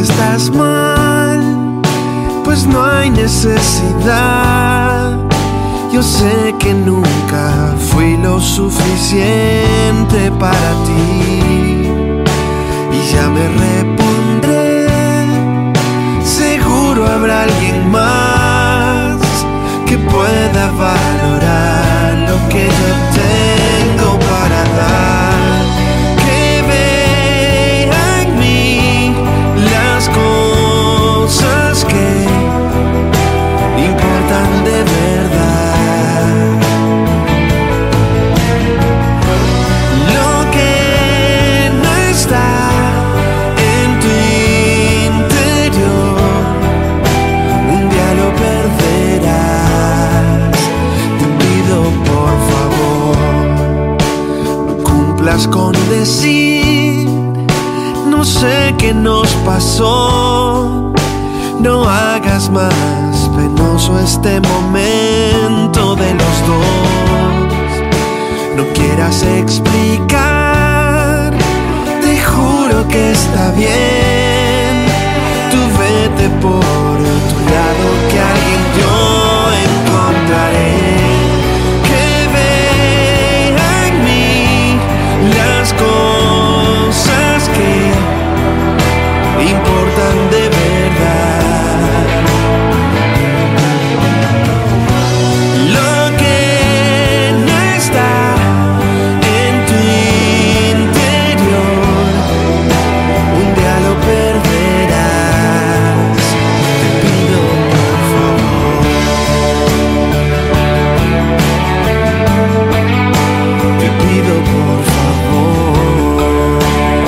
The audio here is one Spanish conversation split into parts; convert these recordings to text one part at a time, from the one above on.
estás mal, pues no hay necesidad. Yo sé que nunca fui lo suficiente para ti y ya me repondré. Seguro habrá alguien más que pueda valorar lo que yo tengo para dar, que vea en mí las cosas que importan de verdad. Lo que no está en tu interior, un día lo perderás. Te pido por favor, no cumplas con decir no sé qué nos pasó. No hagas más penoso este momento de los dos. No quieras explicar, te juro que está bien. Tú vete por tu lado, que alguien yo encontraré, que vea en mí las cosas que importan de verdad. Lo que no está en tu interior, un día lo perderás. Te pido por favor, te pido por favor.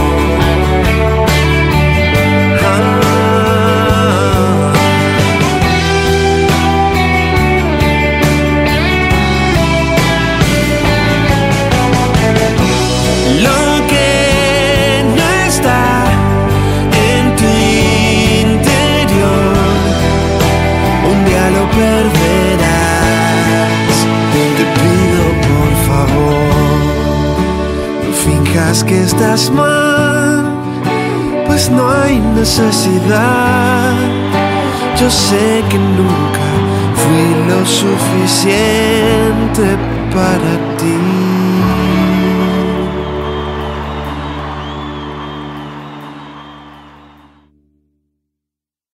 Lo que no está en tu interior, un día lo perderás. Te pido por favor, no finjas que estás mal, pues no hay necesidad. Yo sé que nunca fui lo suficiente para ti.